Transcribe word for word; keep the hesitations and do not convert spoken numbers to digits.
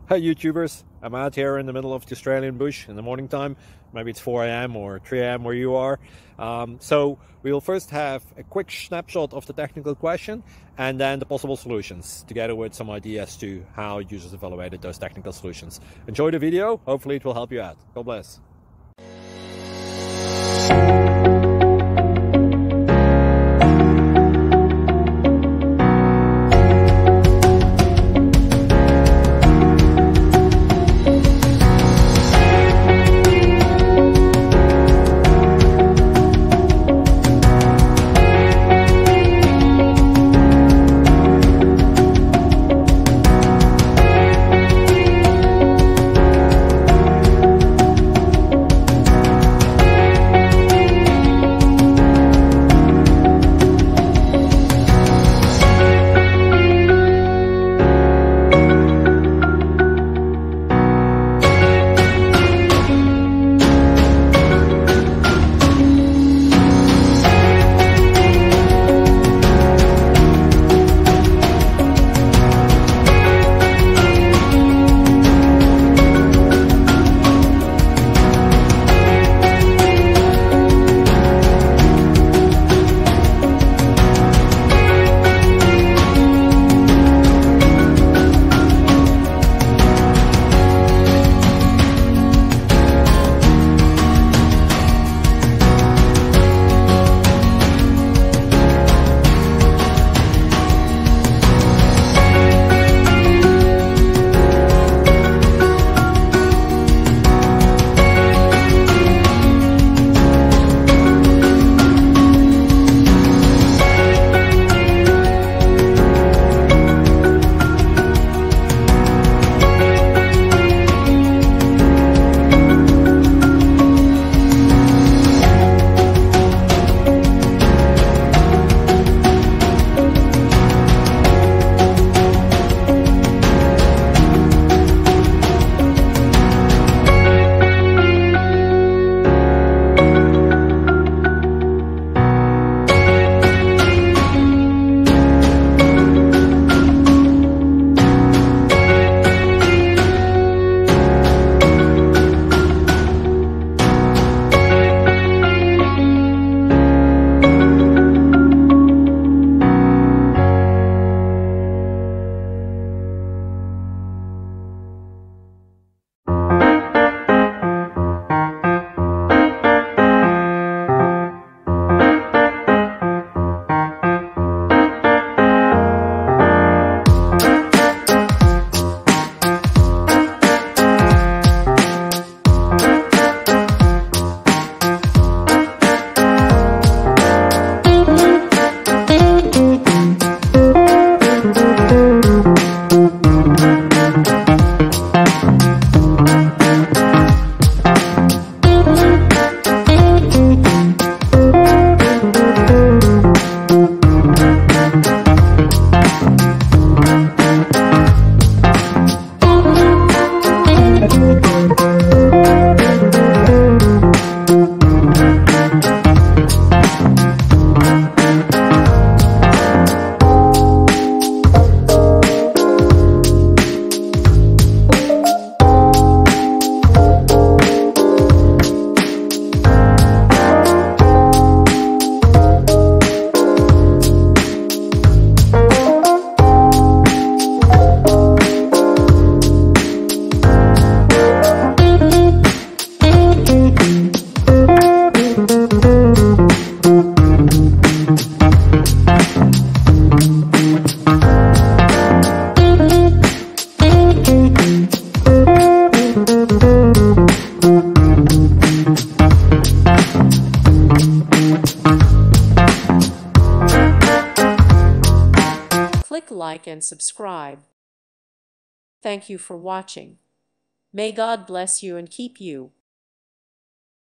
Hi YouTubers, I'm out here in the middle of the Australian bush in the morning time. Maybe it's four A M or three A M where you are. Um, so we will first have a quick snapshot of the technical question and then the possible solutions, together with some ideas to how users evaluated those technical solutions. Enjoy the video, hopefully it will help you out. God bless. Click like and subscribe. Thank you for watching. May God bless you and keep you.